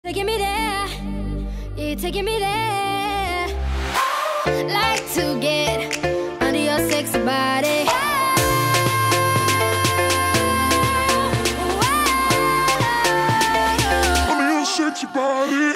Taking me there, you're taking me there. Like to get under your sexy body. Under your sexy body.